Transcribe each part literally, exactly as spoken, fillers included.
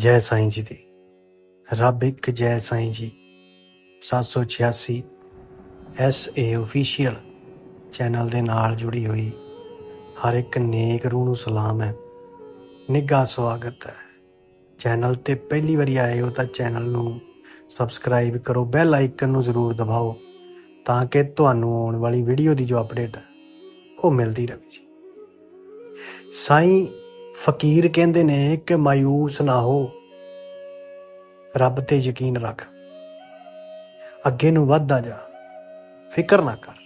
जय साईं जी दी। रब एक जय साईं जी। सत्त सौ छियासी एस ए ऑफिशियल चैनल दे नाल जुड़ी हुई हर एक नेक रूह नूं सलाम है, निघा स्वागत है। चैनल ते पहली बारी आए हो तो चैनल नूं सबसक्राइब करो, बैल आइकन नूं जरूर दबाओ तां कि तुहानूं आउण वाली वीडियो दी जो अपडेट है वो मिलती रहे जी। साईं फकीर कहंदे ने कि मायूस ना हो, रब ते यकीन रख, अगे नूं वधदा जा, फिक्र ना कर।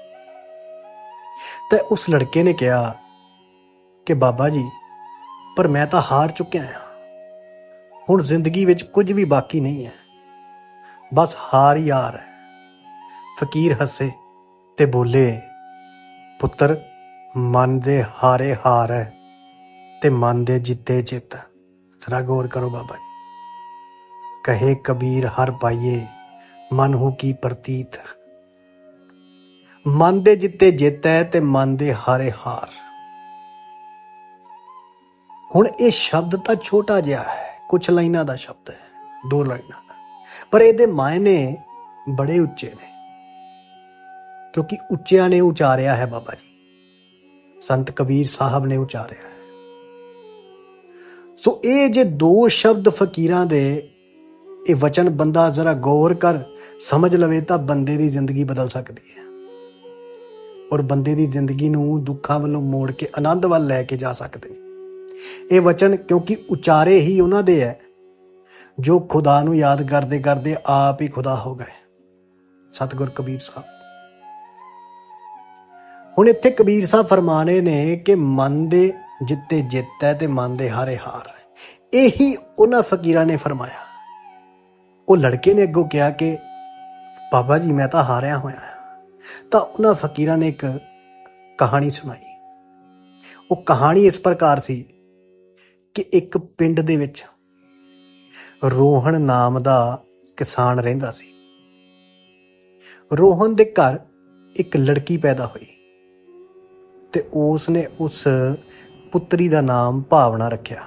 ते उस लड़के ने कहा कि बाबा जी पर मैं तो हार चुकिया हाँ, हुण जिंदगी विच कुछ भी बाकी नहीं है, बस हार ही हार है। फकीर हसे ते बोले, पुत्र मन दे हारे हार है ते मन दे जिते जित। जरा गौर करो बाबा जी। कहे कबीर हर पाइये मन हूं की प्रतीत। मन दे जिते जित है ते मन दे हारे हार। हुण ये शब्द तो छोटा जिहा है, कुछ लाइनां दा शब्द है, दो लाइनां दा, पर इहदे मायने बड़े उच्चे ने, क्योंकि उच्चियां ने उचारिया है बाबा जी, संत कबीर साहब ने उचारिया है। सो ये जे दो शब्द फकीरां दे ये वचन बंदा जरा गौर कर समझ लवे तो बंदे दी जिंदगी बदल सकती है और बंदे दी जिंदगी नूं दुखां वालों मोड़ के आनंद वाल लैके जा सकते हैं। ये वचन क्योंकि उचारे ही उन्हां दे है जो खुदा नूं याद करदे करदे आप ही खुदा हो गए, सतगुर कबीर साहब। हुण इत्थे कबीर साहब फरमाने ने कि मन दे जिते जित है ते मन दे हारे हार। यही उन्हां फकीरां ने फरमाया। वो लड़के ने अगों कहा कि बाबा जी मैं तो हारिया होया हाँ। तो उन्हां फकीरां ने एक कहानी सुनाई। वो कहानी इस प्रकार सी कि एक पिंड दे विच रोहन नाम दा किसान रहिंदा सी। रोहन दे घर एक लड़की पैदा हुई ते उसने उस पुत्री दा नाम भावना रखिया।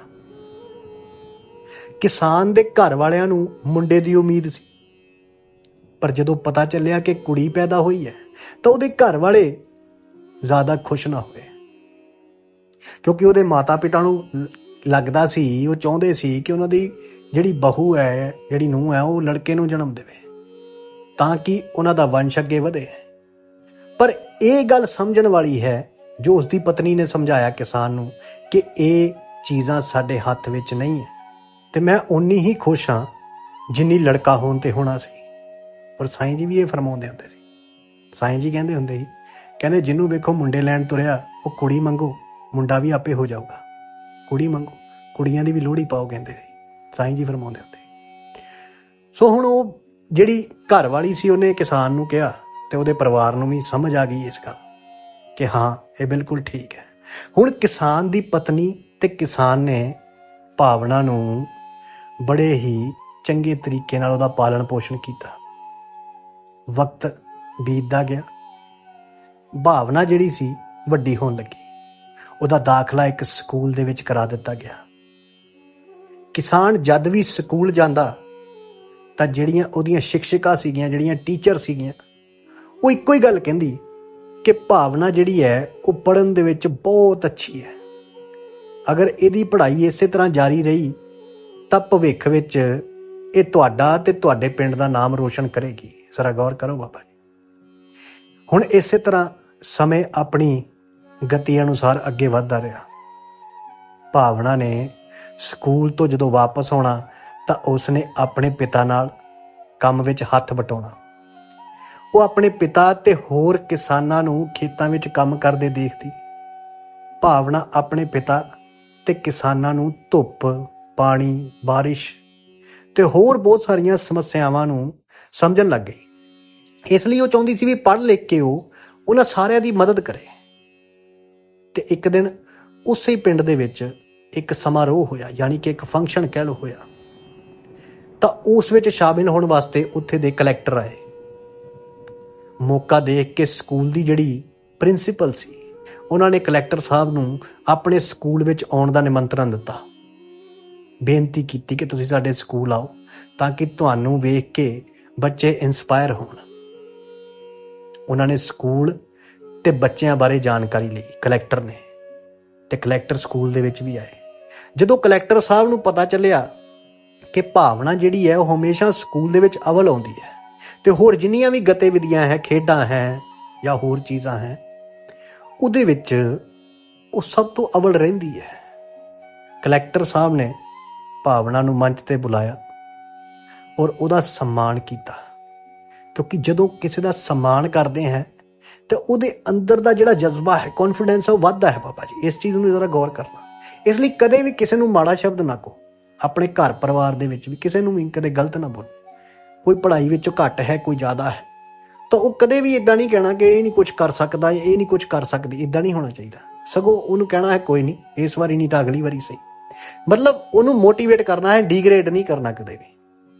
किसान दे घर वालियां नूं मुंडे दी उम्मीद सी, पर जदों पता चलिया कि कुड़ी पैदा हुई है तो उहदे घर वाले ज्यादा खुश ना होए, क्योंकि उहदे माता पिता नूं लगदा सी, वो चाहुंदे सी कि उन्हां दी जिहड़ी बहू है, जिहड़ी नूंह है, वो लड़के नूं जन्म देवे तां कि उन्हां दा वंश अगे वधे। पर यह गल समझण वाली है जो उसकी पत्नी ने समझाया किसान नूं कि ये चीज़ां साडे हत्थ विच नहीं है ते मैं उन्नी ही खुश हाँ जिन्नी लड़का होण ते होना सी। और साईं जी भी ये फरमाउंदे हुंदे सी। साईं जी कहंदे हुंदे ही, कहंदे जिन्नू वेखो मुंडे लैण तुरिया वो कुड़ी मंगो, मुंडा भी आपे हो जाऊगा। कुड़ी मंगो, कुड़ियां दी भी लोहड़ी पाओ कहंदे सी, साईं जी फरमाउंदे हुंदे। सो हुण वो जिहड़ी घर वाली सी उहने किसान नूं कहा ते उहदे परिवार नूं भी समझ आ गई इस गल कि हाँ ये बिल्कुल ठीक है। हुण किसान दी पत्नी ते किसान ने भावना नूं बड़े ही चंगे तरीके नाल उहदा पालन पोषण किया। वक्त बीतदा गया, भावना जिहड़ी सी वड्डी होण लगी, उहदा दाखला एक स्कूल दे विच करा दिता गया। किसान जद भी स्कूल जांदा तां जिहड़ियां उहदियां शिक्षिका सीगियां, जिहड़ियां टीचर सीगियां, वो इक्को ही गल कहंदी कि भावना जिहड़ी है वो पढ़न दे विच बहुत अच्छी है। अगर इहदी पढ़ाई इसे तरह जारी रही तां भविख विच ये तुहाडा ते तुहाडे पिंड दा नाम रोशन करेगी। जरा गौर करो बाबा जी। हुण इसे तरह समय अपनी गति अनुसार अगे वधदा रहा। भावना ने स्कूल तो जदों वापस आउणा तां उसने अपने पिता नाल काम विच हत्थ वटाउणा। वो अपने पिता ते होर किसानां नूं खेतां विच काम करदे देखदी। भावना अपने पिता ते किसानां नूं धुप्प, पानी, बारिश ते होर बहुत सारियां समस्यावां नूं समझण लग गई। इसलिए वो चाहुंदी सी भी पढ़ लिख के वो उन्हां सारियां दी मदद करे। ते एक दिन उसे पिंड दे विच एक समारोह होया, यानी कि एक फंक्शन कह लो होया। तां उस विच शामिल होण वास्ते उत्थे दे कलैक्टर आए। मौका देख के स्कूल की जिहड़ी प्रिंसीपल सी उन्होंने कलैक्टर साहब नूं अपने स्कूल विच आउण दा निमंत्रण दिता। ਬੇਨਤੀ ਕੀਤੀ ਕਿ ਤੁਸੀਂ ਸਾਡੇ ਸਕੂਲ ਆਓ ਤਾਂ ਕਿ ਤੁਹਾਨੂੰ ਵੇਖ ਕੇ ਬੱਚੇ ਇੰਸਪਾਇਰ ਹੋਣ। ਉਹਨਾਂ ਨੇ ਸਕੂਲ ਤੇ ਬੱਚਿਆਂ ਬਾਰੇ ਜਾਣਕਾਰੀ ਲਈ ਕਲੈਕਟਰ ਨੇ, ਤੇ ਕਲੈਕਟਰ ਸਕੂਲ ਦੇ ਵਿੱਚ ਵੀ ਆਏ। ਜਦੋਂ ਕਲੈਕਟਰ ਸਾਹਿਬ ਨੂੰ ਪਤਾ ਚੱਲਿਆ ਕਿ ਭਾਵਨਾ ਜਿਹੜੀ ਹੈ ਉਹ ਹਮੇਸ਼ਾ ਸਕੂਲ ਦੇ ਵਿੱਚ ਅਵਲ ਆਉਂਦੀ ਹੈ ਤੇ ਹੋਰ ਜਿੰਨੀਆਂ ਵੀ ਗਤੀਵਿਧੀਆਂ ਹੈ, ਖੇਡਾਂ ਹੈ ਜਾਂ ਹੋਰ ਚੀਜ਼ਾਂ ਹੈ, ਉਹਦੇ ਵਿੱਚ ਉਹ ਸਭ ਤੋਂ ਅਵਲ ਰਹਿੰਦੀ ਹੈ। ਕਲੈਕਟਰ ਸਾਹਿਬ ਨੇ ਭਾਵਨਾ ਨੂੰ ਮੰਚ ਤੇ ਬੁਲਾਇਆ ਔਰ ਉਹਦਾ ਸਨਮਾਨ ਕੀਤਾ, ਕਿਉਂਕਿ ਜਦੋਂ ਕਿਸੇ ਦਾ ਸਨਮਾਨ ਕਰਦੇ ਹੈ ਤੇ ਉਹਦੇ ਅੰਦਰ ਦਾ ਜਿਹੜਾ ਜਜ਼ਬਾ ਹੈ, ਕੌਨਫੀਡੈਂਸ ਹੈ, ਉਹ ਵੱਧਦਾ ਹੈ। ਬਾਬਾ ਜੀ ਇਸ ਚੀਜ਼ ਨੂੰ ਜ਼ਰਾ ਗੌਰ ਕਰਨਾ। ਇਸ ਲਈ ਕਦੇ ਵੀ ਕਿਸੇ ਨੂੰ ਮਾੜਾ ਸ਼ਬਦ ਨਾ ਕਹੋ। ਆਪਣੇ ਘਰ ਪਰਿਵਾਰ ਦੇ ਵਿੱਚ ਵੀ ਕਿਸੇ ਨੂੰ ਵੀ ਕਦੇ ਗਲਤ ਨਾ ਬੋਲੋ। ਕੋਈ ਪੜ੍ਹਾਈ ਵਿੱਚੋਂ ਘੱਟ ਹੈ, ਕੋਈ ਜ਼ਿਆਦਾ ਹੈ, ਤਾਂ ਉਹ ਕਦੇ ਵੀ ਇੱਦਾਂ ਨਹੀਂ ਕਹਿਣਾ ਕਿ ਇਹ ਨਹੀਂ ਕੁਛ ਕਰ ਸਕਦਾ, ਇਹ ਨਹੀਂ ਕੁਛ ਕਰ ਸਕਦੀ। ਇੱਦਾਂ ਨਹੀਂ ਹੋਣਾ ਚਾਹੀਦਾ। ਸਗੋਂ ਉਹਨੂੰ ਕਹਿਣਾ ਹੈ ਕੋਈ ਨਹੀਂ, ਇਸ ਵਾਰੀ ਨਹੀਂ ਤਾਂ ਅਗਲੀ ਵਾਰੀ ਸਹੀ। ਮਤਲਬ ਉਹਨੂੰ ਮੋਟੀਵੇਟ ਕਰਨਾ ਹੈ, ਡੀਗ੍ਰੇਡ ਨਹੀਂ ਕਰਨਾ ਕਦੇ ਵੀ।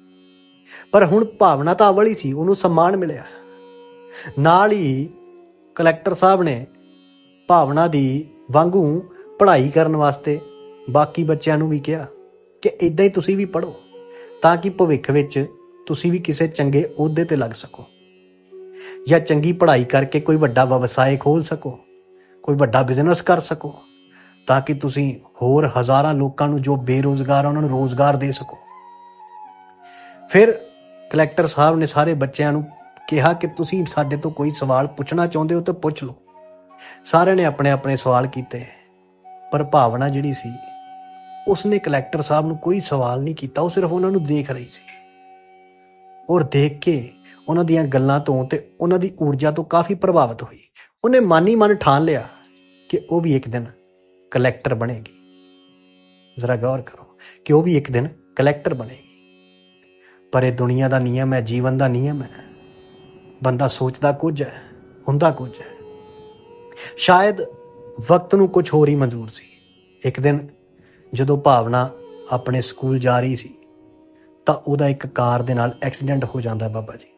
ਪਰ ਹੁਣ ਭਾਵਨਾ ਤਾਂ ਅਵਲ ਹੀ ਸੀ, ਉਹਨੂੰ ਸਨਮਾਨ ਮਿਲਿਆ। ਨਾਲ ਹੀ ਕਲੈਕਟਰ ਸਾਹਿਬ ਨੇ ਭਾਵਨਾ ਦੀ ਵਾਂਗੂ ਪੜ੍ਹਾਈ ਕਰਨ ਵਾਸਤੇ ਬਾਕੀ ਬੱਚਿਆਂ ਨੂੰ ਵੀ ਕਿਹਾ ਕਿ ਇੱਦਾਂ ਹੀ ਤੁਸੀਂ ਵੀ ਪੜ੍ਹੋ ਤਾਂ ਕਿ ਭਵਿੱਖ ਵਿੱਚ ਤੁਸੀਂ ਵੀ ਕਿਸੇ ਚੰਗੇ ਅਹੁਦੇ ਤੇ ਲੱਗ ਸਕੋ ਜਾਂ ਚੰਗੀ ਪੜ੍ਹਾਈ ਕਰਕੇ ਕੋਈ ਵੱਡਾ ਵਿਵਸਾਏ ਖੋਲ੍ਹ ਸਕੋ, ਕੋਈ ਵੱਡਾ ਬਿਜ਼ਨਸ ਕਰ ਸਕੋ, ਤਾਂ ਕਿ ਤੁਸੀਂ ਹੋਰ ਹਜ਼ਾਰਾਂ ਲੋਕਾਂ ਨੂੰ ਜੋ ਬੇਰੁਜ਼ਗਾਰ ਉਹਨਾਂ ਨੂੰ ਰੋਜ਼ਗਾਰ ਦੇ ਸਕੋ। ਫਿਰ ਕਲੈਕਟਰ ਸਾਹਿਬ ਨੇ ਸਾਰੇ ਬੱਚਿਆਂ ਨੂੰ ਕਿਹਾ ਕਿ ਤੁਸੀਂ ਸਾਡੇ ਤੋਂ ਕੋਈ ਸਵਾਲ ਪੁੱਛਣਾ ਚਾਹੁੰਦੇ ਹੋ ਤਾਂ ਪੁੱਛ ਲਓ। ਸਾਰਿਆਂ ਨੇ ਆਪਣੇ ਆਪਣੇ ਸਵਾਲ ਕੀਤੇ, ਪਰ ਭਾਵਨਾ ਜਿਹੜੀ ਸੀ ਉਸਨੇ ਕਲੈਕਟਰ ਸਾਹਿਬ ਨੂੰ ਕੋਈ ਸਵਾਲ ਨਹੀਂ ਕੀਤਾ। ਉਹ ਸਿਰਫ ਉਹਨਾਂ ਨੂੰ ਦੇਖ ਰਹੀ ਸੀ ਔਰ ਦੇਖ ਕੇ ਉਹਨਾਂ ਦੀਆਂ ਗੱਲਾਂ ਤੋਂ ਤੇ ਉਹਨਾਂ ਦੀ ਊਰਜਾ ਤੋਂ ਕਾਫੀ ਪ੍ਰਭਾਵਿਤ ਹੋਈ। ਉਹਨੇ ਮਨ ਹੀ ਮਨ ਠਾਣ ਲਿਆ ਕਿ ਉਹ ਵੀ ਇੱਕ ਦਿਨ ਕਲੈਕਟਰ ਬਣੇਗੀ। ਜ਼ਰਾ ਗੌਰ ਕਰੋ ਕਿ ਉਹ ਵੀ ਇੱਕ ਦਿਨ ਕਲੈਕਟਰ ਬਣੇਗੀ। ਪਰ ਇਹ ਦੁਨੀਆ ਦਾ ਨਿਯਮ ਹੈ, ਜੀਵਨ ਦਾ ਨਿਯਮ ਹੈ। ਬੰਦਾ ਸੋਚਦਾ ਕੁਝ ਹੈ, ਹੁੰਦਾ ਕੁਝ ਹੈ। ਸ਼ਾਇਦ ਵਕਤ ਨੂੰ ਕੁਝ ਹੋਰ ਹੀ ਮਨਜ਼ੂਰ ਸੀ। ਇੱਕ ਦਿਨ ਜਦੋਂ ਭਾਵਨਾ ਆਪਣੇ ਸਕੂਲ ਜਾ ਰਹੀ ਸੀ ਤਾਂ ਉਹਦਾ ਇੱਕ ਕਾਰ ਦੇ ਨਾਲ ਐਕਸੀਡੈਂਟ ਹੋ ਜਾਂਦਾ ਬਾਬਾ ਜੀ।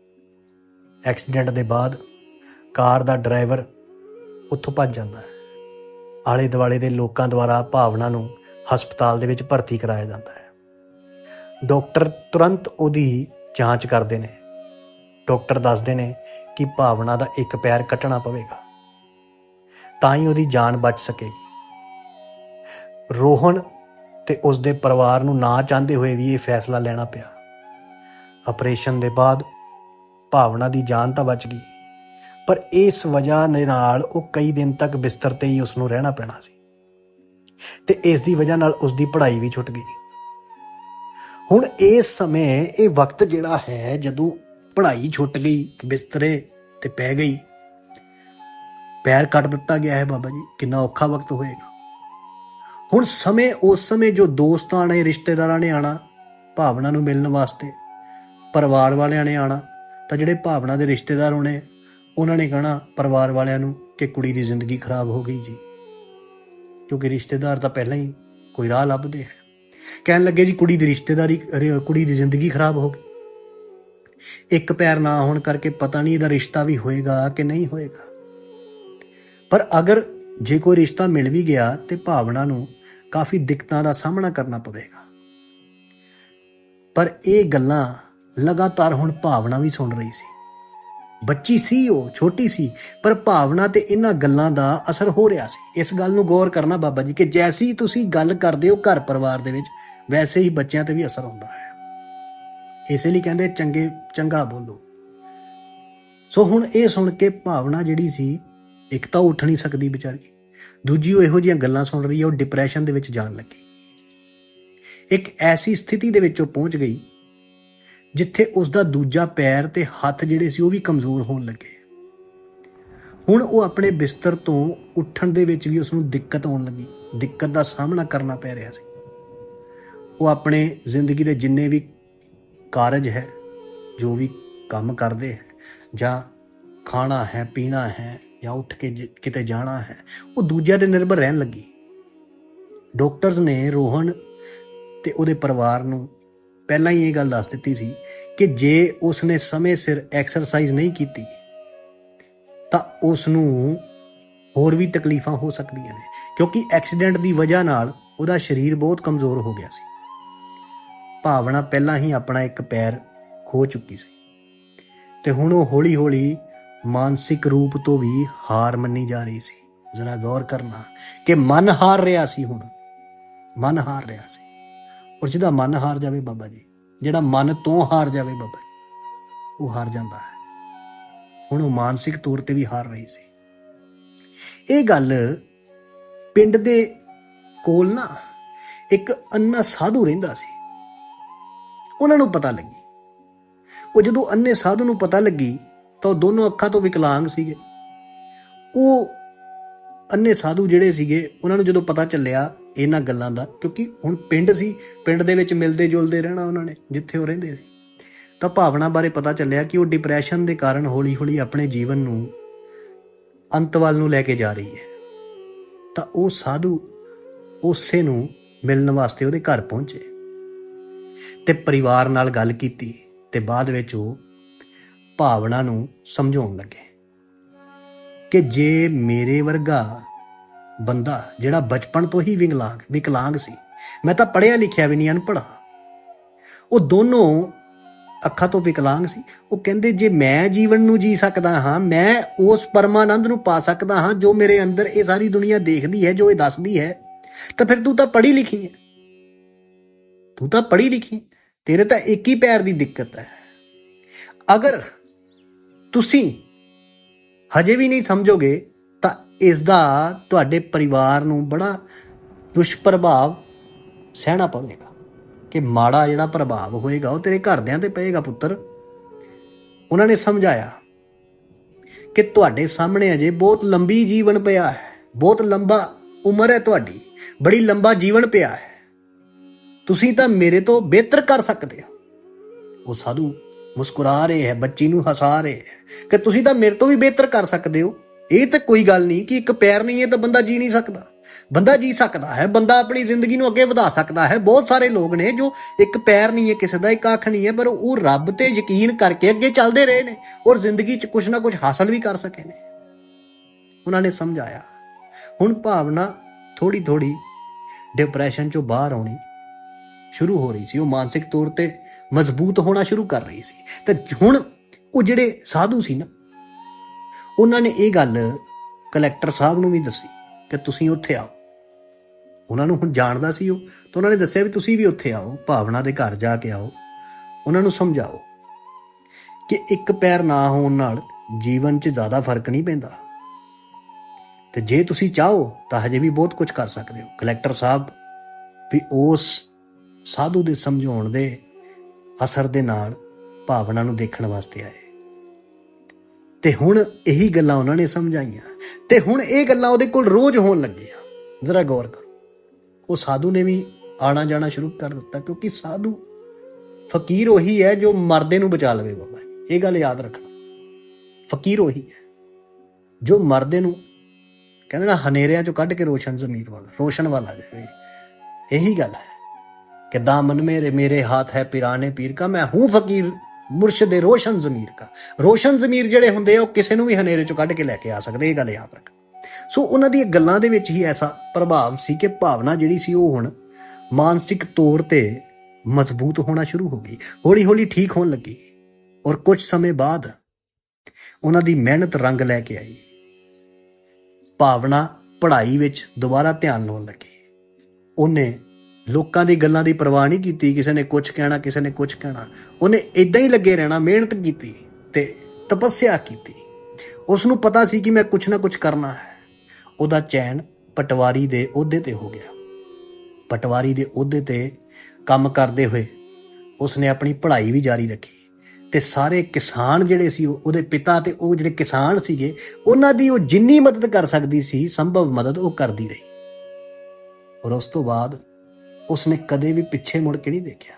ਐਕਸੀਡੈਂਟ ਦੇ ਬਾਅਦ ਕਾਰ ਦਾ ਡਰਾਈਵਰ ਉੱਥੋਂ ਭੱਜ ਜਾਂਦਾ ਹੈ। ਆਲੇ ਦੁਆਲੇ ਦੇ ਲੋਕਾਂ ਦੁਆਰਾ ਭਾਵਨਾ ਨੂੰ ਹਸਪਤਾਲ ਦੇ ਵਿੱਚ ਭਰਤੀ ਕਰਾਇਆ ਜਾਂਦਾ ਹੈ। ਡਾਕਟਰ ਤੁਰੰਤ ਉਹਦੀ ਜਾਂਚ ਕਰਦੇ ਨੇ। ਡਾਕਟਰ ਦੱਸਦੇ ਨੇ ਕਿ ਭਾਵਨਾ ਦਾ ਇੱਕ ਪੈਰ ਕੱਟਣਾ ਪਵੇਗਾ ਤਾਂ ਹੀ ਉਹਦੀ ਜਾਨ ਬਚ ਸਕੇਗੀ। ਰੋਹਨ ਤੇ ਉਸਦੇ ਪਰਿਵਾਰ ਨੂੰ ਨਾ ਚਾਹੁੰਦੇ ਹੋਏ ਵੀ ਇਹ ਫੈਸਲਾ ਲੈਣਾ ਪਿਆ। ਆਪਰੇਸ਼ਨ ਦੇ ਬਾਅਦ ਭਾਵਨਾ ਦੀ ਜਾਨ ਤਾਂ ਬਚ ਗਈ, ਪਰ ਇਸ ਵਜ੍ਹਾ ਦੇ ਨਾਲ ਉਹ ਕਈ ਦਿਨ ਤੱਕ ਬਿਸਤਰ ਤੇ ਹੀ ਉਸਨੂੰ ਰਹਿਣਾ ਪੈਣਾ ਸੀ ਤੇ ਇਸ ਦੀ ਵਜ੍ਹਾ ਨਾਲ ਉਸਦੀ ਪੜ੍ਹਾਈ ਵੀ ਛੁੱਟ ਗਈ। ਹੁਣ ਇਸ ਸਮੇਂ ਇਹ ਵਕਤ ਜਿਹੜਾ ਹੈ, ਜਦੋਂ ਪੜ੍ਹਾਈ ਛੁੱਟ ਗਈ, ਬਿਸਤਰੇ ਤੇ ਪੈ ਗਈ, ਪੈਰ ਕੱਟ ਦਿੱਤਾ ਗਿਆ ਹੈ ਬਾਬਾ ਜੀ, ਕਿੰਨਾ ਔਖਾ ਵਕਤ ਹੋਏਗਾ। ਹੁਣ ਸਮੇਂ ਉਸ ਸਮੇਂ ਜੋ ਦੋਸਤਾਂ ਨੇ, ਰਿਸ਼ਤੇਦਾਰਾਂ ਨੇ ਆਉਣਾ ਭਾਵਨਾ ਨੂੰ ਮਿਲਣ ਵਾਸਤੇ, ਪਰਿਵਾਰ ਵਾਲਿਆਂ ਨੇ ਆਉਣਾ, ਤਾਂ ਜਿਹੜੇ ਭਾਵਨਾ ਦੇ ਰਿਸ਼ਤੇਦਾਰ ਹੋਣੇ ਉਹਨਾਂ ਨੇ ਕਹਿਣਾ ਪਰਿਵਾਰ ਵਾਲਿਆਂ ਨੂੰ ਕਿ ਕੁੜੀ ਦੀ ਜ਼ਿੰਦਗੀ ਖਰਾਬ ਹੋ ਗਈ ਜੀ, ਕਿਉਂਕਿ ਰਿਸ਼ਤੇਦਾਰ ਤਾਂ ਪਹਿਲਾਂ ਹੀ ਕੋਈ ਰਾਹ ਲੱਭਦੇ ਹੈ। ਕਹਿਣ ਲੱਗੇ ਜੀ ਕੁੜੀ ਦੀ ਰਿਸ਼ਤੇਦਾਰੀ, ਕੁੜੀ ਦੀ ਜ਼ਿੰਦਗੀ ਖਰਾਬ ਹੋ ਗਈ। ਇੱਕ ਪੈਰ ਨਾ ਹੋਣ ਕਰਕੇ ਪਤਾ ਨਹੀਂ ਇਹਦਾ ਰਿਸ਼ਤਾ ਵੀ ਹੋਏਗਾ ਕਿ ਨਹੀਂ ਹੋਏਗਾ। ਪਰ ਅਗਰ ਜੇ ਕੋਈ ਰਿਸ਼ਤਾ ਮਿਲ ਵੀ ਗਿਆ ਤੇ ਭਾਵਨਾ ਨੂੰ ਕਾਫੀ ਦਿੱਕਤਾਂ ਦਾ ਸਾਹਮਣਾ ਕਰਨਾ ਪਵੇਗਾ। ਪਰ ਇਹ ਗੱਲਾਂ ਲਗਾਤਾਰ ਹੁਣ ਭਾਵਨਾ ਵੀ ਸੁਣ ਰਹੀ ਸੀ। ਬੱਚੀ ਸੀ, ਉਹ ਛੋਟੀ ਸੀ, ਪਰ ਭਾਵਨਾ ਤੇ ਇਹਨਾਂ ਗੱਲਾਂ ਦਾ ਅਸਰ ਹੋ ਰਿਹਾ ਸੀ। ਇਸ ਗੱਲ ਨੂੰ ਗੌਰ ਕਰਨਾ ਬਾਬਾ ਜੀ ਕਿ ਜੈਸੀ ਤੁਸੀਂ ਗੱਲ ਕਰਦੇ ਹੋ ਘਰ ਪਰਿਵਾਰ ਦੇ ਵਿੱਚ, ਵੈਸੇ ਹੀ ਬੱਚਿਆਂ ਤੇ ਵੀ ਅਸਰ ਹੁੰਦਾ ਹੈ। ਇਸੇ ਲਈ ਕਹਿੰਦੇ ਚੰਗੇ ਚੰਗਾ ਬੋਲੋ। ਸੋ ਹੁਣ ਇਹ ਸੁਣ ਕੇ ਭਾਵਨਾ ਜਿਹੜੀ ਸੀ, ਇੱਕ ਤਾਂ ਉੱਠ ਨਹੀਂ ਸਕਦੀ ਵਿਚਾਰੀ, ਦੂਜੀ ਉਹ ਇਹੋ ਜਿਹੀਆਂ ਗੱਲਾਂ ਸੁਣ ਰਹੀ ਹੈ, ਉਹ ਡਿਪਰੈਸ਼ਨ ਦੇ ਵਿੱਚ ਜਾਣ ਲੱਗੀ। ਇੱਕ ਐਸੀ ਸਥਿਤੀ ਦੇ ਵਿੱਚ ਉਹ ਪਹੁੰਚ ਗਈ ਜਿੱਥੇ ਉਸਦਾ ਦੂਜਾ ਪੈਰ ਤੇ ਹੱਥ ਜਿਹੜੇ ਸੀ ਉਹ ਵੀ ਕਮਜ਼ੋਰ ਹੋਣ ਲੱਗੇ। ਹੁਣ ਉਹ ਆਪਣੇ ਬਿਸਤਰ ਤੋਂ ਉੱਠਣ ਦੇ ਵਿੱਚ ਵੀ ਉਸਨੂੰ ਦਿੱਕਤ ਆਉਣ ਲੱਗੀ, ਦਿੱਕਤ ਦਾ ਸਾਹਮਣਾ ਕਰਨਾ ਪੈ ਰਿਹਾ ਸੀ। ਉਹ ਆਪਣੇ ਜ਼ਿੰਦਗੀ ਦੇ ਜਿੰਨੇ ਵੀ ਕਾਰਜ ਹੈ, ਜੋ ਵੀ ਕੰਮ ਕਰਦੇ ਹੈ, ਜਾਂ ਖਾਣਾ ਹੈ, ਪੀਣਾ ਹੈ, ਜਾਂ ਉੱਠ ਕੇ ਕਿਤੇ ਜਾਣਾ ਹੈ, ਉਹ ਦੂਜਿਆਂ ਤੇ ਨਿਰਭਰ ਰਹਿਣ ਲੱਗੀ। ਡਾਕਟਰਸ ਨੇ ਰੋਹਨ ਤੇ ਉਹਦੇ ਪਰਿਵਾਰ ਨੂੰ ਪਹਿਲਾਂ ਹੀ ਇਹ ਗੱਲ ਦੱਸ ਦਿੱਤੀ ਸੀ ਕਿ ਜੇ ਉਸਨੇ ਸਮੇਂ ਸਿਰ ਐਕਸਰਸਾਈਜ਼ ਨਹੀਂ ਕੀਤੀ ਤਾਂ ਉਸ ਨੂੰ ਹੋਰ ਵੀ ਤਕਲੀਫਾਂ ਹੋ ਸਕਦੀਆਂ ਨੇ, ਕਿਉਂਕਿ ਐਕਸੀਡੈਂਟ ਦੀ ਵਜ੍ਹਾ ਨਾਲ ਉਹਦਾ ਸਰੀਰ ਬਹੁਤ ਕਮਜ਼ੋਰ ਹੋ ਗਿਆ ਸੀ। ਭਾਵਨਾ ਪਹਿਲਾਂ ਹੀ ਆਪਣਾ ਇੱਕ ਪੈਰ ਖੋ ਚੁੱਕੀ ਸੀ ਤੇ ਹੁਣ ਉਹ ਹੌਲੀ ਹੌਲੀ ਮਾਨਸਿਕ ਰੂਪ ਤੋਂ ਵੀ ਹਾਰ ਮੰਨੀ ਜਾ ਰਹੀ ਸੀ। ਜ਼ਰਾ ਗੌਰ ਕਰਨਾ ਕਿ ਮਨ ਹਾਰ ਰਿਹਾ ਸੀ, ਹੁਣ ਮਨ ਹਾਰ ਰਿਹਾ ਸੀ। ਔਰ ਜਿਹਦਾ ਮਨ ਹਾਰ ਜਾਵੇ ਬਾਬਾ ਜੀ, ਜਿਹੜਾ ਮਨ ਤੋਂ ਹਾਰ ਜਾਵੇ ਬਾਬਾ ਜੀ, ਉਹ ਹਾਰ ਜਾਂਦਾ ਹੈ। ਹੁਣ ਉਹ ਮਾਨਸਿਕ ਤੌਰ ਤੇ ਵੀ ਹਾਰ ਰਹੀ ਸੀ। ਇਹ ਗੱਲ ਪਿੰਡ ਦੇ ਕੋਲ ਨਾ ਇੱਕ ਅੰਨਾ ਸਾਧੂ ਰਹਿੰਦਾ ਸੀ, ਉਹਨਾਂ ਨੂੰ ਪਤਾ ਲੱਗੀ। ਉਹ ਜਦੋਂ ਅੰਨੇ ਸਾਧੂ ਨੂੰ ਪਤਾ ਲੱਗੀ ਤਾਂ ਉਹ ਦੋਨੋਂ ਅੱਖਾਂ ਤੋਂ ਵਿਕਲਾਂਗ ਸੀਗੇ। ਉਹ ਅੰਨੇ ਸਾਧੂ ਜਿਹੜੇ ਸੀਗੇ ਉਹਨਾਂ ਨੂੰ ਜਦੋਂ ਪਤਾ ਚੱਲਿਆ ਇਹਨਾਂ ਗੱਲਾਂ ਦਾ, ਕਿਉਂਕਿ ਹੁਣ ਪਿੰਡ ਸੀ, ਪਿੰਡ ਦੇ ਵਿੱਚ ਮਿਲਦੇ ਜੁਲਦੇ ਰਹਿਣਾ ਉਹਨਾਂ ਨੇ ਜਿੱਥੇ ਉਹ ਰਹਿੰਦੇ ਸੀ, ਤਾਂ ਭਾਵਨਾ ਬਾਰੇ ਪਤਾ ਚੱਲਿਆ ਕਿ ਉਹ ਡਿਪਰੈਸ਼ਨ ਦੇ ਕਾਰਨ ਹੌਲੀ ਹੌਲੀ ਆਪਣੇ ਜੀਵਨ ਨੂੰ ਅੰਤ ਵੱਲ ਨੂੰ ਲੈ ਕੇ ਜਾ ਰਹੀ ਹੈ। ਤਾਂ ਉਹ ਸਾਧੂ ਉਸੇ ਨੂੰ ਮਿਲਣ ਵਾਸਤੇ ਉਹਦੇ ਘਰ ਪਹੁੰਚੇ ਤੇ ਪਰਿਵਾਰ ਨਾਲ ਗੱਲ ਕੀਤੀ ਤੇ ਬਾਅਦ ਵਿੱਚ ਉਹ ਭਾਵਨਾ ਨੂੰ ਸਮਝਾਉਣ ਲੱਗੇ ਕਿ ਜੇ ਮੇਰੇ ਵਰਗਾ ਬੰਦਾ ਜਿਹੜਾ ਬਚਪਨ ਤੋਂ ਹੀ ਵਿਕਲਾਂਗ ਵਿਕਲਾਂਗ ਸੀ, ਮੈਂ ਤਾਂ ਪੜ੍ਹਿਆ ਲਿਖਿਆ ਵੀ ਨਹੀਂ, ਅਨਪੜ੍ਹ, ਉਹ ਦੋਨੋਂ ਅੱਖਾਂ ਤੋਂ ਵਿਕਲਾਂਗ ਸੀ, ਉਹ ਕਹਿੰਦੇ ਜੇ ਮੈਂ ਜੀਵਨ ਨੂੰ ਜੀ ਸਕਦਾ ਹਾਂ, ਮੈਂ ਉਸ ਪਰਮਾਨੰਦ ਨੂੰ ਪਾ ਸਕਦਾ ਹਾਂ ਜੋ ਮੇਰੇ ਅੰਦਰ ਇਹ ਸਾਰੀ ਦੁਨੀਆ ਦੇਖਦੀ ਹੈ, ਜੋ ਇਹ ਦੱਸਦੀ ਹੈ, ਤਾਂ ਫਿਰ ਤੂੰ ਤਾਂ ਪੜ੍ਹੀ ਲਿਖੀ ਹੈ, ਤੂੰ ਤਾਂ ਪੜ੍ਹੀ ਲਿਖੀ, ਤੇਰੇ ਤਾਂ ਇੱਕ ਹੀ ਪੈਰ ਦੀ ਦਿੱਕਤ ਹੈ। ਅਗਰ ਤੁਸੀਂ ਹਜੇ ਵੀ ਨਹੀਂ ਸਮਝੋਗੇ ਤਾਂ ਇਸ ਦਾ ਤੁਹਾਡੇ ਪਰਿਵਾਰ ਨੂੰ ਬੜਾ ਦੁਸ਼ਪ੍ਰਭਾਵ ਸਹਿਣਾ ਪਵੇਗਾ, ਕਿ ਮਾੜਾ ਜਿਹੜਾ ਪ੍ਰਭਾਵ ਹੋਏਗਾ ਉਹ ਤੇਰੇ ਘਰਦਿਆਂ ਤੇ ਪਏਗਾ ਪੁੱਤਰ। ਉਹਨਾਂ ਨੇ ਸਮਝਾਇਆ ਕਿ ਤੁਹਾਡੇ ਸਾਹਮਣੇ ਅਜੇ ਬਹੁਤ ਲੰਬੀ ਜੀਵਨ ਪਿਆ ਹੈ, ਬਹੁਤ ਲੰਬਾ ਉਮਰ ਹੈ ਤੁਹਾਡੀ, ਬੜੀ ਲੰਬਾ ਜੀਵਨ ਪਿਆ ਹੈ, ਤੁਸੀਂ ਤਾਂ ਮੇਰੇ ਤੋਂ ਬਿਹਤਰ ਕਰ ਸਕਦੇ ਹੋ। ਉਹ ਸਾਧੂ ਮੁਸਕਰਾ ਰਹੇ ਹੈ, ਬੱਚੀ ਨੂੰ ਹਸਾ ਰਹੇ ਹੈ ਕਿ ਤੁਸੀਂ ਤਾਂ ਮੇਰੇ ਤੋਂ ਵੀ ਬਿਹਤਰ ਕਰ ਸਕਦੇ ਹੋ। ਇਹ ਤਾਂ ਕੋਈ ਗੱਲ ਨਹੀਂ ਕਿ ਇੱਕ ਪੈਰ ਨਹੀਂ ਹੈ ਤਾਂ ਬੰਦਾ ਜੀ ਨਹੀਂ ਸਕਦਾ, ਬੰਦਾ ਜੀ ਸਕਦਾ ਹੈ, ਬੰਦਾ ਆਪਣੀ ਜ਼ਿੰਦਗੀ ਨੂੰ ਅੱਗੇ ਵਧਾ ਸਕਦਾ ਹੈ। ਬਹੁਤ ਸਾਰੇ ਲੋਕ ਨੇ ਜੋ ਇੱਕ ਪੈਰ ਨਹੀਂ ਹੈ ਕਿਸੇ ਦਾ, ਇੱਕ ਅੱਖ ਨਹੀਂ ਹੈ, ਪਰ ਉਹ ਰੱਬ ਤੇ ਯਕੀਨ ਕਰਕੇ ਅੱਗੇ ਚੱਲਦੇ ਰਹੇ ਨੇ ਔਰ ਜ਼ਿੰਦਗੀ 'ਚ ਕੁਛ ਨਾ ਕੁਛ ਹਾਸਲ ਵੀ ਕਰ ਸਕੇ ਨੇ। ਉਹਨਾਂ ਨੇ ਸਮਝਾਇਆ। ਹੁਣ ਭਾਵਨਾ ਥੋੜ੍ਹੀ ਥੋੜ੍ਹੀ ਡਿਪਰੈਸ਼ਨ 'ਚੋਂ ਬਾਹਰ ਆਉਣੀ ਸ਼ੁਰੂ ਹੋ ਰਹੀ ਸੀ, ਉਹ ਮਾਨਸਿਕ ਤੌਰ ਤੇ ਮਜ਼ਬੂਤ ਹੋਣਾ ਸ਼ੁਰੂ ਕਰ ਰਹੀ ਸੀ। ਤੇ ਹੁਣ ਉਹ ਜਿਹੜੇ ਸਾਧੂ ਸੀ ਨਾ, ਉਹਨਾਂ ਨੇ ਇਹ ਗੱਲ ਕਲੈਕਟਰ ਸਾਹਿਬ ਨੂੰ ਵੀ ਦੱਸੀ ਕਿ ਤੁਸੀਂ ਉੱਥੇ ਆਓ। ਉਹਨਾਂ ਨੂੰ ਹੁਣ ਜਾਣਦਾ ਸੀ ਉਹ, ਤਾਂ ਉਹਨਾਂ ਨੇ ਦੱਸਿਆ ਵੀ ਤੁਸੀਂ ਵੀ ਉੱਥੇ ਆਓ, ਭਾਵਨਾ ਦੇ ਘਰ ਜਾ ਕੇ ਆਓ, ਉਹਨਾਂ ਨੂੰ ਸਮਝਾਓ ਕਿ ਇੱਕ ਪੈਰ ਨਾ ਹੋਣ ਨਾਲ ਜੀਵਨ 'ਚ ਜ਼ਿਆਦਾ ਫਰਕ ਨਹੀਂ ਪੈਂਦਾ, ਤੇ ਜੇ ਤੁਸੀਂ ਚਾਹੋ ਤਾਂ ਹਜੇ ਵੀ ਬਹੁਤ ਕੁਝ ਕਰ ਸਕਦੇ ਹੋ। ਕਲੈਕਟਰ ਸਾਹਿਬ ਵੀ ਉਸ ਸਾਧੂ ਦੇ ਸਮਝਾਉਣ ਦੇ ਅਸਰ ਦੇ ਨਾਲ ਭਾਵਨਾ ਨੂੰ ਦੇਖਣ ਵਾਸਤੇ ਆਏ ਤੇ ਹੁਣ ਇਹੀ ਗੱਲਾਂ ਉਹਨਾਂ ਨੇ ਸਮਝਾਈਆਂ ਤੇ ਹੁਣ ਇਹ ਗੱਲਾਂ ਉਹਦੇ ਕੋਲ ਰੋਜ਼ ਹੋਣ ਲੱਗੀਆਂ। ਜ਼ਰਾ ਗੌਰ ਕਰੋ, ਉਹ ਸਾਧੂ ਨੇ ਵੀ ਆਣਾ ਜਾਣਾ ਸ਼ੁਰੂ ਕਰ ਦਿੱਤਾ, ਕਿਉਂਕਿ ਸਾਧੂ ਫਕੀਰ ਉਹੀ ਹੈ ਜੋ ਮਰਦੇ ਨੂੰ ਬਚਾ ਲਵੇ। ਬਾਬਾ ਇਹ ਗੱਲ ਯਾਦ ਰੱਖਣਾ, ਫਕੀਰ ਉਹੀ ਹੈ ਜੋ ਮਰਦੇ ਨੂੰ ਕਹਿੰਦੇ ਨਾ ਹਨੇਰਿਆਂ ਚੋਂ ਕੱਢ ਕੇ ਰੋਸ਼ਨ ਜ਼ਮੀਰ ਵਾਲਾ ਰੋਸ਼ਨ ਵਾਲਾ ਜਾਵੇ। ਇਹੀ ਗੱਲ ਹੈ कि दामन मेरे मेरे हाथ है पिराने पीर का, मैं हूं फकीर मुर्शद रोशन जमीर का। रोशन जमीर ਜਿਹੜੇ ਹੁੰਦੇ ਆ ਉਹ ਕਿਸੇ ਨੂੰ ਵੀ ਹਨੇਰੇ ਚੋਂ ਕੱਢ ਕੇ ਲੈ ਕੇ ਆ ਸਕਦੇ, ਇਹ ਗੱਲ ਯਾਦ ਰੱਖ। ਸੋ ਉਹਨਾਂ ਦੀਆਂ ਗੱਲਾਂ ਦੇ ਵਿੱਚ ਹੀ ਐਸਾ ਪ੍ਰਭਾਵ ਸੀ ਕਿ ਭਾਵਨਾ ਜਿਹੜੀ ਸੀ ਉਹ ਹੁਣ ਮਾਨਸਿਕ ਤੌਰ ਤੇ ਮਜ਼ਬੂਤ ਹੋਣਾ ਸ਼ੁਰੂ ਹੋ ਗਈ, ਹੌਲੀ ਹੌਲੀ ਠੀਕ ਹੋਣ ਲੱਗੀ। ਔਰ ਕੁਝ ਸਮੇਂ ਬਾਅਦ ਉਹਨਾਂ ਦੀ ਮਿਹਨਤ ਰੰਗ ਲੈ ਕੇ ਆਈ। ਭਾਵਨਾ ਪੜ੍ਹਾਈ ਵਿੱਚ ਦੁਬਾਰਾ ਧਿਆਨ ਲਾਉਣ ਲੱਗੀ। ਉਹਨੇ ਲੋਕਾਂ ਦੀ ਗੱਲਾਂ ਦੀ ਪਰਵਾਹ ਨਹੀਂ ਕੀਤੀ, ਕਿਸੇ ਨੇ ਕੁਛ ਕਹਿਣਾ, ਕਿਸੇ ਨੇ ਕੁਛ ਕਹਿਣਾ, ਉਹਨੇ ਇੱਦਾਂ ਹੀ ਲੱਗੇ ਰਹਿਣਾ। ਮਿਹਨਤ ਕੀਤੀ ਤੇ ਤਪੱਸਿਆ ਕੀਤੀ। ਉਸ ਨੂੰ ਪਤਾ ਸੀ ਕਿ ਮੈਂ ਕੁਛ ਨਾ ਕੁਛ ਕਰਨਾ ਹੈ। ਉਹਦਾ ਚੈਨ ਪਟਵਾਰੀ ਦੇ ਅਹੁਦੇ ਤੇ ਹੋ ਗਿਆ। ਪਟਵਾਰੀ ਦੇ ਅਹੁਦੇ ਤੇ ਕੰਮ ਕਰਦੇ ਹੋਏ ਉਸਨੇ ਆਪਣੀ ਪੜ੍ਹਾਈ ਵੀ ਜਾਰੀ ਰੱਖੀ ਤੇ ਸਾਰੇ ਕਿਸਾਨ ਜਿਹੜੇ ਸੀ, ਉਹਦੇ ਪਿਤਾ ਤੇ ਉਹ ਜਿਹੜੇ ਕਿਸਾਨ ਸੀਗੇ, ਉਹਨਾਂ ਦੀ ਉਹ ਜਿੰਨੀ ਮਦਦ ਕਰ ਸਕਦੀ ਸੀ ਸੰਭਵ ਮਦਦ ਉਹ ਕਰਦੀ ਰਹੀ। ਔਰ ਉਸ ਤੋਂ ਬਾਅਦ ਉਸਨੇ ਕਦੇ ਵੀ ਪਿੱਛੇ ਮੁੜ ਕੇ ਨਹੀਂ ਦੇਖਿਆ।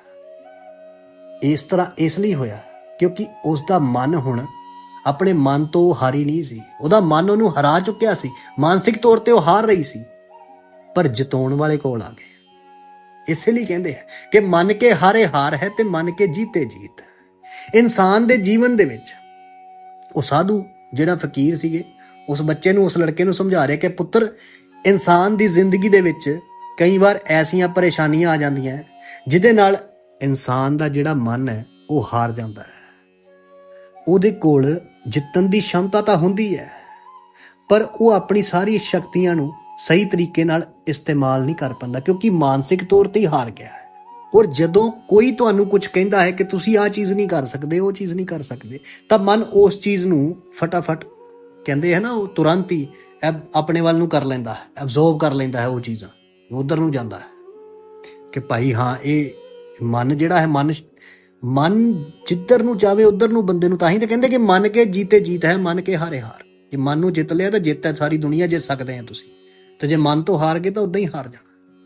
ਇਸ ਤਰ੍ਹਾਂ ਇਸ ਲਈ ਹੋਇਆ ਕਿਉਂਕਿ ਉਸਦਾ ਮਨ ਹੁਣ ਆਪਣੇ ਮਨ ਤੋਂ ਹਾਰੀ ਨਹੀਂ ਸੀ। ਉਹਦਾ ਮਨ ਉਹਨੂੰ ਹਰਾ ਚੁੱਕਿਆ ਸੀ, ਮਾਨਸਿਕ ਤੌਰ ਤੇ ਉਹ ਹਾਰ ਰਹੀ ਸੀ, ਪਰ ਜਿਤਾਉਣ ਵਾਲੇ ਕੋਲ ਆ ਗਏ। ਇਸੇ ਲਈ ਕਹਿੰਦੇ ਹੈ ਕਿ ਮੰਨ ਕੇ ਹਾਰੇ ਹਾਰ ਹੈ ਤੇ ਮੰਨ ਕੇ ਜੀਤੇ ਜੀਤ। ਇਨਸਾਨ ਦੇ ਜੀਵਨ ਦੇ ਵਿੱਚ ਉਹ ਸਾਧੂ ਜਿਹੜਾ ਫਕੀਰ ਸੀਗੇ, ਉਸ ਬੱਚੇ ਨੂੰ, ਉਸ ਲੜਕੇ ਨੂੰ ਸਮਝਾ ਰਿਹਾ ਕਿ ਪੁੱਤਰ, ਇਨਸਾਨ ਦੀ ਜ਼ਿੰਦਗੀ ਦੇ ਵਿੱਚ ਕਈ ਵਾਰ ਐਸੀਆਂ ਪਰੇਸ਼ਾਨੀਆਂ ਆ ਜਾਂਦੀਆਂ ਜਿਹਦੇ ਨਾਲ ਇਨਸਾਨ ਦਾ ਜਿਹੜਾ ਮਨ ਹੈ ਉਹ ਹਾਰ ਜਾਂਦਾ ਹੈ। ਉਹਦੇ ਕੋਲ ਜਿੱਤਣ ਦੀ ਸ਼ਮਤਾ ਤਾਂ ਹੁੰਦੀ ਹੈ, ਪਰ ਉਹ ਆਪਣੀ ਸਾਰੀ ਸ਼ਕਤੀਆਂ ਨੂੰ ਸਹੀ ਤਰੀਕੇ ਨਾਲ ਇਸਤੇਮਾਲ ਨਹੀਂ ਕਰ ਪਾਉਂਦਾ, ਕਿਉਂਕਿ ਮਾਨਸਿਕ ਤੌਰ ਤੇ ਹੀ ਹਾਰ ਗਿਆ ਹੈ। ਔਰ ਜਦੋਂ ਕੋਈ ਤੁਹਾਨੂੰ ਕੁਝ ਕਹਿੰਦਾ ਹੈ ਕਿ ਤੁਸੀਂ ਆਹ ਚੀਜ਼ ਨਹੀਂ ਕਰ ਸਕਦੇ, ਉਹ ਚੀਜ਼ ਨਹੀਂ ਕਰ ਸਕਦੇ, ਤਾਂ ਮਨ ਉਸ ਚੀਜ਼ ਨੂੰ ਫਟਾਫਟ, ਕਹਿੰਦੇ ਹੈ ਨਾ, ਉਹ ਤੁਰੰਤ ਹੀ ਆਪਣੇ ਵੱਲ ਨੂੰ ਕਰ ਲੈਂਦਾ ਹੈ, ਐਬਜ਼ੋਰਬ ਕਰ ਲੈਂਦਾ ਹੈ ਉਹ ਚੀਜ਼ਾਂ, ਉੱਧਰ ਨੂੰ ਜਾਂਦਾ ਹੈ ਕਿ ਭਾਈ ਹਾਂ ਇਹ ਮਨ ਜਿਹੜਾ ਹੈ, ਮਨ ਮਨ ਜਿੱਧਰ ਨੂੰ ਜਾਵੇ ਉੱਧਰ ਨੂੰ ਬੰਦੇ ਨੂੰ, ਤਾਂ ਹੀ ਤਾਂ ਕਹਿੰਦੇ ਕਿ ਮਨ ਕੇ ਜੀਤੇ ਜੀਤ ਹੈ, ਮਨ ਕੇ ਹਾਰੇ ਹਾਰ। ਜੇ ਮਨ ਨੂੰ ਜਿੱਤ ਲਿਆ ਤਾਂ ਜਿੱਤ ਹੈ, ਸਾਰੀ ਦੁਨੀਆ ਜਿੱਤ ਸਕਦੇ ਆ ਤੁਸੀਂ, ਤੇ ਜੇ ਮਨ ਤੋਂ ਹਾਰ ਗਏ ਤਾਂ ਉਦਾਂ ਹੀ ਹਾਰ ਜਾਣਾ।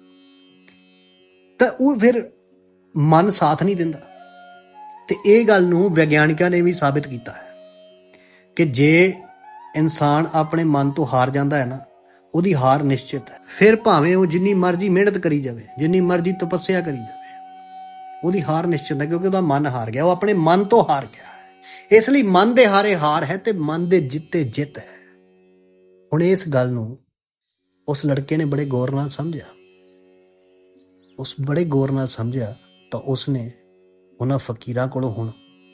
ਤਾਂ ਉਹ ਫਿਰ ਮਨ ਸਾਥ ਨਹੀਂ ਦਿੰਦਾ। ਤੇ ਇਹ ਗੱਲ ਨੂੰ ਵਿਗਿਆਨਿਕਾਂ ਨੇ ਵੀ ਸਾਬਿਤ ਕੀਤਾ ਹੈ ਕਿ ਜੇ ਇਨਸਾਨ ਆਪਣੇ ਮਨ ਤੋਂ ਹਾਰ ਜਾਂਦਾ ਹੈ ਨਾ, ਉਹਦੀ ਹਾਰ ਨਿਸ਼ਚਿਤ ਹੈ। ਫਿਰ ਭਾਵੇਂ ਉਹ ਜਿੰਨੀ ਮਰਜ਼ੀ ਮਿਹਨਤ ਕਰੀ ਜਾਵੇ, ਜਿੰਨੀ ਮਰਜ਼ੀ ਤਪੱਸਿਆ ਕਰੀ ਜਾਵੇ, ਉਹਦੀ ਹਾਰ ਨਿਸ਼ਚਿਤ ਹੈ, ਕਿਉਂਕਿ ਉਹਦਾ ਮਨ ਹਾਰ ਗਿਆ, ਉਹ ਆਪਣੇ ਮਨ ਤੋਂ ਹਾਰ ਗਿਆ ਹੈ। ਇਸ ਲਈ ਮਨ ਦੇ ਹਾਰੇ ਹਾਰ ਹੈ ਤੇ ਮਨ ਦੇ ਜਿੱਤੇ ਜਿੱਤ ਹੈ। ਹੁਣ ਇਸ ਗੱਲ ਨੂੰ ਉਸ ਲੜਕੇ ਨੇ ਬੜੇ ਗੌਰ ਨਾਲ ਸਮਝਿਆ। ਉਸ ਬੜੇ ਗੌਰ ਨਾਲ ਸਮਝਿਆ ਤਾਂ ਉਸਨੇ ਉਹਨਾਂ ਫਕੀਰਾਂ ਕੋਲੋਂ ਹੁਣ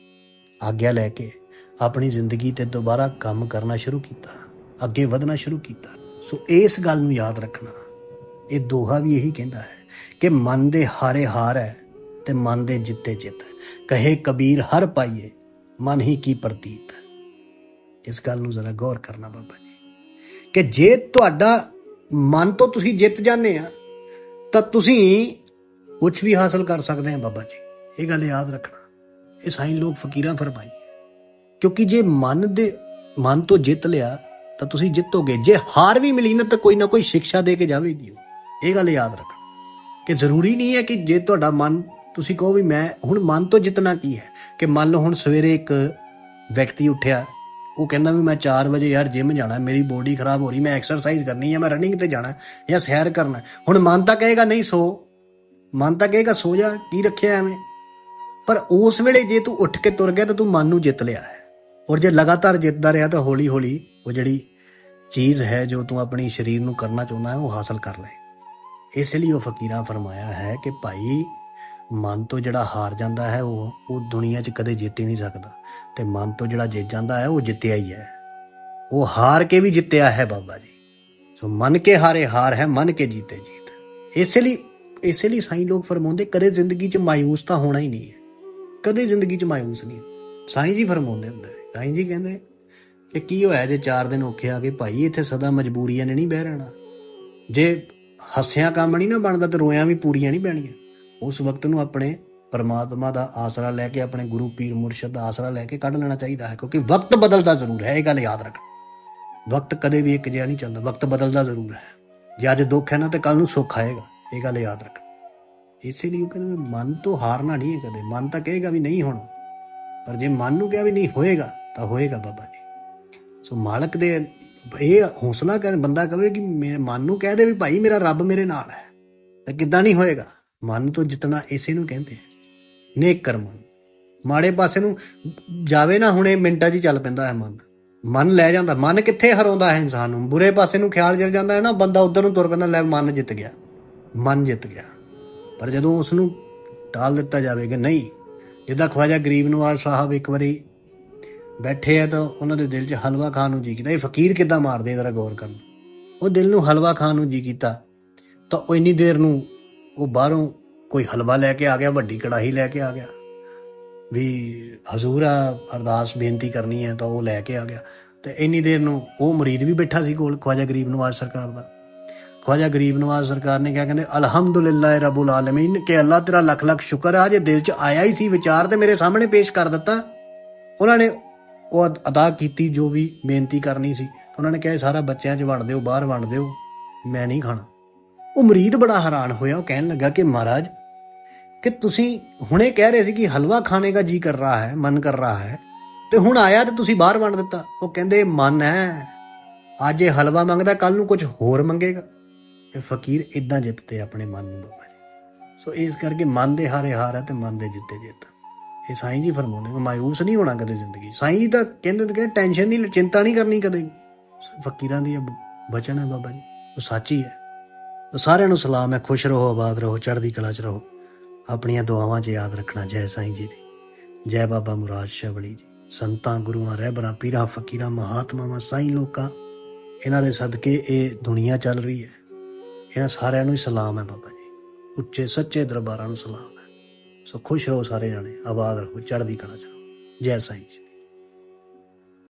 ਆਗਿਆ ਲੈ ਕੇ ਆਪਣੀ ਜ਼ਿੰਦਗੀ ਤੇ ਦੁਬਾਰਾ ਕੰਮ ਕਰਨਾ ਸ਼ੁਰੂ ਕੀਤਾ, ਅੱਗੇ ਵਧਣਾ ਸ਼ੁਰੂ ਕੀਤਾ। ਸੋ ਇਸ ਗੱਲ ਨੂੰ ਯਾਦ ਰੱਖਣਾ, ਇਹ ਦੋਹਾ ਵੀ ਇਹੀ ਕਹਿੰਦਾ ਹੈ ਕਿ ਮਨ ਦੇ ਹਾਰੇ ਹਾਰ ਹੈ ਤੇ ਮਨ ਦੇ ਜਿੱਤੇ ਜਿੱਤ ਹੈ। ਕਹੇ ਕਬੀਰ ਹਰ ਪਾਈਏ, ਮਨ ਹੀ ਕੀ ਪ੍ਰਤੀਤ ਹੈ। ਇਸ ਗੱਲ ਨੂੰ ਜ਼ਰਾ ਗੌਰ ਕਰਨਾ ਬਾਬਾ ਜੀ, ਕਿ ਜੇ ਤੁਹਾਡਾ ਮਨ ਤੋਂ ਤੁਸੀਂ ਜਿੱਤ ਜਾਂਦੇ ਆ ਤਾਂ ਤੁਸੀਂ ਕੁਛ ਵੀ ਹਾਸਲ ਕਰ ਸਕਦੇ ਆ ਬਾਬਾ ਜੀ। ਇਹ ਗੱਲ ਯਾਦ ਰੱਖਣਾ, ਇਹ ਸਾਈਂ ਲੋਕ ਫਕੀਰਾਂ ਫਰਮਾਈ, ਕਿਉਂਕਿ ਜੇ ਮਨ ਦੇ ਮਨ ਤੋਂ ਜਿੱਤ ਲਿਆ ਤਾਂ ਤੁਸੀਂ ਜਿੱਤੋਗੇ। ਜੇ ਹਾਰ ਵੀ ਮਿਲੀ ਨਾ ਤਾਂ ਕੋਈ ਨਾ ਕੋਈ ਸਿੱਖਿਆ ਦੇ ਕੇ ਜਾਵੇਗੀ। ਇਹ ਗੱਲ ਯਾਦ ਰੱਖਣਾ ਕਿ ਜ਼ਰੂਰੀ ਨਹੀਂ ਹੈ ਕਿ ਜੇ ਤੁਹਾਡਾ ਮਨ, ਤੁਸੀਂ ਕਹੋ ਵੀ ਮੈਂ ਹੁਣ ਮਨ ਤੋਂ ਜਿੱਤਣਾ ਕੀ ਹੈ, ਕਿ ਮੰਨ ਲਓ ਹੁਣ ਸਵੇਰੇ ਇੱਕ ਵਿਅਕਤੀ ਉੱਠਿਆ, ਉਹ ਕਹਿੰਦਾ ਵੀ ਮੈਂ ਚਾਰ ਵਜੇ ਯਾਰ ਜਿਮ ਜਾਣਾ, ਮੇਰੀ ਬੋਡੀ ਖਰਾਬ ਹੋ ਰਹੀ, ਮੈਂ ਐਕਸਰਸਾਈਜ਼ ਕਰਨੀ ਹੈ, ਮੈਂ ਰਨਿੰਗ ਤੇ ਜਾਣਾ ਜਾਂ ਸੈਰ ਕਰਨਾ। ਹੁਣ ਮਨ ਤਾਂ ਕਹੇਗਾ ਨਹੀਂ ਸੋ, ਮਨ ਤਾਂ ਕਹੇਗਾ ਸੋ ਜਾ, ਕੀ ਰੱਖਿਆ ਐਵੇਂ। ਪਰ ਉਸ ਵੇਲੇ ਜੇ ਤੂੰ ਉੱਠ ਕੇ ਤੁਰ ਗਿਆ ਤਾਂ ਤੂੰ ਮਨ ਨੂੰ ਜਿੱਤ ਲਿਆ ਹੈ। ਔਰ ਜੇ ਲਗਾਤਾਰ ਜਿੱਤਦਾ ਰਿਹਾ ਤਾਂ ਹੌਲੀ ਹੌਲੀ ਉਹ ਜਿਹੜੀ ਚੀਜ਼ ਹੈ ਜੋ ਤੂੰ ਆਪਣੀ ਸਰੀਰ ਨੂੰ ਕਰਨਾ ਚਾਹੁੰਦਾ ਹੈ ਉਹ ਹਾਸਲ ਕਰ ਲੈ। ਇਸ ਲਈ ਉਹ ਫਕੀਰਾਂ ਫਰਮਾਇਆ ਹੈ ਕਿ ਭਾਈ ਮਨ ਤੋਂ ਜਿਹੜਾ ਹਾਰ ਜਾਂਦਾ ਹੈ ਉਹ ਉਹ ਦੁਨੀਆ 'ਚ ਕਦੇ ਜਿੱਤ ਹੀ ਨਹੀਂ ਸਕਦਾ, ਤੇ ਮਨ ਤੋਂ ਜਿਹੜਾ ਜਿੱਤ ਜਾਂਦਾ ਹੈ ਉਹ ਜਿੱਤਿਆ ਹੀ ਹੈ, ਉਹ ਹਾਰ ਕੇ ਵੀ ਜਿੱਤਿਆ ਹੈ ਬਾਬਾ ਜੀ। ਸੋ ਮਨ ਕੇ ਹਾਰੇ ਹਾਰ ਹੈ, ਮਨ ਕੇ ਜੀਤੇ ਜੀਤ। ਇਸੇ ਲਈ ਇਸੇ ਲਈ ਸਾਈਂ ਲੋਕ ਫਰਮਾਉਂਦੇ ਕਦੇ ਜ਼ਿੰਦਗੀ 'ਚ ਮਾਯੂਸ ਤਾਂ ਹੋਣਾ ਹੀ ਨਹੀਂ ਹੈ, ਕਦੇ ਜ਼ਿੰਦਗੀ 'ਚ ਮਾਯੂਸ ਨਹੀਂ। ਸਾਈਂ ਜੀ ਫਰਮਾਉਂਦੇ ਹੁੰਦੇ, ਸਾਈਂ ਜੀ ਕਹਿੰਦੇ ਕਿ ਕੀ ਹੋਇਆ ਜੇ ਚਾਰ ਦਿਨ ਔਖੇ ਆ ਗਏ, ਭਾਈ ਇੱਥੇ ਸਦਾ ਮਜਬੂਰੀਆਂ ਨੇ ਨਹੀਂ ਬਹਿ ਰਹਿਣਾ। ਜੇ ਹੱਸਿਆਂ ਕੰਮ ਨਹੀਂ ਨਾ ਬਣਦਾ ਤੇ ਰੋਇਆਂ ਵੀ ਪੂਰੀਆਂ ਨਹੀਂ ਪੈਣੀਆਂ। ਉਸ ਵਕਤ ਨੂੰ ਆਪਣੇ ਪਰਮਾਤਮਾ ਦਾ ਆਸਰਾ ਲੈ ਕੇ, ਆਪਣੇ ਗੁਰੂ ਪੀਰ ਮੁਰਸ਼ਦ ਦਾ ਆਸਰਾ ਲੈ ਕੇ ਕੱਢ ਲੈਣਾ ਚਾਹੀਦਾ ਹੈ, ਕਿਉਂਕਿ ਵਕਤ ਬਦਲਦਾ ਜ਼ਰੂਰ ਹੈ। ਇਹ ਗੱਲ ਯਾਦ ਰੱਖਣਾ, ਵਕਤ ਕਦੇ ਵੀ ਇੱਕ ਜਿਹਾ ਨਹੀਂ ਚੱਲਦਾ, ਵਕਤ ਬਦਲਦਾ ਜ਼ਰੂਰ ਹੈ। ਜੇ ਅੱਜ ਦੁੱਖ ਹੈ ਨਾ ਤੇ ਕੱਲ ਨੂੰ ਸੁੱਖ ਆਏਗਾ, ਇਹ ਗੱਲ ਯਾਦ ਰੱਖਣਾ। ਇਸੇ ਲਈ ਉਹ ਕਹਿੰਦੇ ਮਨ ਤੋਂ ਹਾਰਨਾ ਨਹੀਂ ਹੈ ਕਦੇ। ਮਨ ਤਾਂ ਕਹੇਗਾ ਵੀ ਨਹੀਂ ਹੋਣਾ, ਪਰ ਜੇ ਮਨ ਨੂੰ ਕਿਹਾ ਵੀ ਨਹੀਂ ਹੋਏਗਾ ਤਾਂ ਹੋਏਗਾ ਬਾਬਾ ਜੀ। ਸੋ ਮਾਲਕ ਦੇ ਇਹ ਹੌਸਲਾ ਕਰ, ਬੰਦਾ ਕਵੇ ਕਿ ਮੇਰੇ ਮਨ ਨੂੰ ਕਹਿ ਦੇ ਵੀ ਭਾਈ ਮੇਰਾ ਰੱਬ ਮੇਰੇ ਨਾਲ ਹੈ, ਤਾਂ ਕਿੱਦਾਂ ਨਹੀਂ ਹੋਏਗਾ। ਮਨ ਤੋਂ ਜਿੱਤਣਾ ਇਸੇ ਨੂੰ ਕਹਿੰਦੇ ਨੇਕ ਕਰਮ। ਮਾੜੇ ਪਾਸੇ ਨੂੰ ਜਾਵੇ ਨਾ, ਹੁਣੇ ਮਿੰਟਾਂ 'ਚ ਚੱਲ ਪੈਂਦਾ ਹੈ ਮਨ, ਮਨ ਲੈ ਜਾਂਦਾ। ਮਨ ਕਿੱਥੇ ਹਰਾਉਂਦਾ ਹੈ ਇਨਸਾਨ ਨੂੰ, ਬੁਰੇ ਪਾਸੇ ਨੂੰ ਖਿਆਲ ਚਲ ਜਾਂਦਾ ਹੈ ਨਾ, ਬੰਦਾ ਉੱਧਰ ਨੂੰ ਤੁਰ ਪੈਂਦਾ, ਲੈ ਮਨ ਜਿੱਤ ਗਿਆ, ਮਨ ਜਿੱਤ ਗਿਆ। ਪਰ ਜਦੋਂ ਉਸ ਨੂੰ ਟਾਲ ਦਿੱਤਾ ਜਾਵੇਗਾ, ਨਹੀਂ, ਜਿੱਦਾਂ ਖਵਾਜਾ ਗਰੀਬ ਨਵਾਜ਼ ਸਾਹਿਬ ਇੱਕ ਵਾਰੀ ਬੈਠੇ ਆ ਤਾਂ ਉਹਨਾਂ ਦੇ ਦਿਲ 'ਚ ਹਲਵਾ ਖਾਣ ਨੂੰ ਜੀ ਕੀਤਾ। ਇਹ ਫਕੀਰ ਕਿੱਦਾਂ ਮਾਰਦੇ, ਜ਼ਰਾ ਗੌਰ ਕਰਨਾ। ਉਹ ਦਿਲ ਨੂੰ ਹਲਵਾ ਖਾਣ ਨੂੰ ਜੀ ਕੀਤਾ ਤਾਂ ਉਹ ਇੰਨੀ ਦੇਰ ਨੂੰ ਉਹ ਬਾਹਰੋਂ ਕੋਈ ਹਲਵਾ ਲੈ ਕੇ ਆ ਗਿਆ, ਵੱਡੀ ਕੜਾਹੀ ਲੈ ਕੇ ਆ ਗਿਆ ਵੀ ਹਜ਼ੂਰ ਆ ਅਰਦਾਸ ਬੇਨਤੀ ਕਰਨੀ ਹੈ, ਤਾਂ ਉਹ ਲੈ ਕੇ ਆ ਗਿਆ। ਤੇ ਇੰਨੀ ਦੇਰ ਨੂੰ ਉਹ ਮੁਰੀਦ ਵੀ ਬੈਠਾ ਸੀ ਕੋਲ, ਖਵਾਜਾ ਗਰੀਬ ਨਵਾਜ਼ ਸਰਕਾਰ ਦਾ। ਖਵਾਜਾ ਗਰੀਬ ਨਵਾਜ਼ ਸਰਕਾਰ ਨੇ ਕਿਹਾ, ਕਹਿੰਦੇ ਅਲਹਮਦੁਲਿल्लाह ਰੱਬੁਲ ਆਲਮੀਨ, ਕਿ ਅੱਲਾ ਤੇਰਾ ਲੱਖ ਲੱਖ ਸ਼ੁਕਰ ਆ, ਜੇ ਦਿਲ 'ਚ ਆਇਆ ਹੀ ਸੀ ਵਿਚਾਰ ਤੇ ਮੇਰੇ ਸਾਹਮਣੇ ਪੇਸ਼ ਕਰ ਦਿੱਤਾ। ਉਹਨਾਂ ਨੇ ਉਹ ਅਦਾ ਕੀਤੀ ਜੋ ਵੀ ਬੇਨਤੀ ਕਰਨੀ ਸੀ। ਉਹਨਾਂ ਨੇ ਕਿਹਾ ਸਾਰਾ ਬੱਚਿਆਂ 'ਚ ਵੰਡ ਦਿਓ, ਬਾਹਰ ਵੰਡ ਦਿਓ, ਮੈਂ ਨਹੀਂ ਖਾਣਾ। ਉਹ ਮੁਰੀਦ ਬੜਾ ਹੈਰਾਨ ਹੋਇਆ, ਉਹ ਕਹਿਣ ਲੱਗਾ ਕਿ ਮਹਾਰਾਜ, ਕਿ ਤੁਸੀਂ ਹੁਣੇ ਕਹਿ ਰਹੇ ਸੀ ਕਿ ਹਲਵਾ ਖਾਣੇ ਦਾ ਜੀ ਕਰ ਰਹਾ ਹੈ, ਮਨ ਕਰ ਰਹਾ ਹੈ, ਤੇ ਹੁਣ ਆਇਆ ਤੇ ਤੁਸੀਂ ਬਾਹਰ ਵੰਡ ਦਿੱਤਾ। ਉਹ ਕਹਿੰਦੇ ਮਨ ਹੈ, ਅੱਜ ਇਹ ਹਲਵਾ ਮੰਗਦਾ, ਕੱਲ ਨੂੰ ਕੁਝ ਹੋਰ ਮੰਗੇਗਾ। ਇਹ ਫਕੀਰ ਇਦਾਂ ਜਿੱਤਦੇ ਆਪਣੇ ਮਨ ਨੂੰ ਬਾਬਾ ਜੀ। ਸੋ ਇਸ ਕਰਕੇ ਮਨ ਦੇ ਹਾਰੇ ਹਾਰ ਹੈ ਤੇ ਮਨ ਦੇ ਜਿੱਤੇ ਜਿੱਤ। ਇਹ ਸਾਈਂ ਜੀ ਫਰਮਾਉਂਦੇ, ਮਾਯੂਸ ਨਹੀਂ ਹੋਣਾ ਕਦੇ ਜ਼ਿੰਦਗੀ। ਸਾਈਂ ਜੀ ਤਾਂ ਕਹਿੰਦੇ ਕਿ ਟੈਨਸ਼ਨ ਨਹੀਂ, ਚਿੰਤਾ ਨਹੀਂ ਕਰਨੀ ਕਦੇ ਵੀ। ਫਕੀਰਾਂ ਦੀ ਬਚਨ ਹੈ ਬਾਬਾ ਜੀ, ਉਹ ਸੱਚ ਹੀ ਹੈ। ਸਾਰਿਆਂ ਨੂੰ ਸਲਾਮ ਹੈ, ਖੁਸ਼ ਰਹੋ, ਆਬਾਦ ਰਹੋ, ਚੜ੍ਹਦੀ ਕਲਾ 'ਚ ਰਹੋ। ਆਪਣੀਆਂ ਦੁਆਵਾਂ 'ਚ ਯਾਦ ਰੱਖਣਾ। ਜੈ ਸਾਈਂ ਜੀ ਦੀ, ਜੈ ਬਾਬਾ ਮੁਰਾਦ ਸ਼ਾਹ ਵਲੀ ਜੀ। ਸੰਤਾਂ, ਗੁਰੂਆਂ, ਰਹਿਬਰਾਂ, ਪੀਰਾਂ, ਫਕੀਰਾਂ, ਮਹਾਤਮਾਵਾਂ, ਸਾਈਂ ਲੋਕਾਂ, ਇਹਨਾਂ ਦੇ ਸਦਕੇ ਇਹ ਦੁਨੀਆ ਚੱਲ ਰਹੀ ਹੈ। ਇਹਨਾਂ ਸਾਰਿਆਂ ਨੂੰ ਹੀ ਸਲਾਮ ਹੈ ਬਾਬਾ ਜੀ, ਉੱਚੇ ਸੱਚੇ ਦਰਬਾਰਾਂ ਨੂੰ ਸਲਾਮ ਹੈ। ਸੋ ਖੁਸ਼ ਰਹੋ ਸਾਰੇ ਜਾਣੇ, ਆਬਾਦ ਰਹੋ, ਚੜ੍ਹਦੀ ਕਲਾ 'ਚ ਰਹੋ। ਜੈ ਸਾਈਂ ਜੀ।